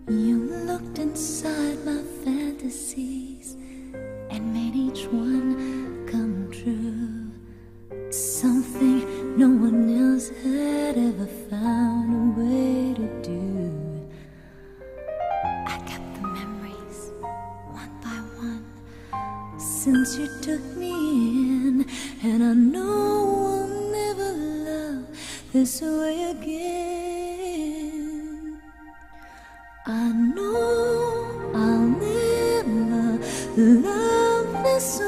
You looked inside my fantasies and made each one come true. Something no one else had ever found a way to do. I kept the memories one by one since you took me in, and I know I'll never love this way again. I know I'll never love this way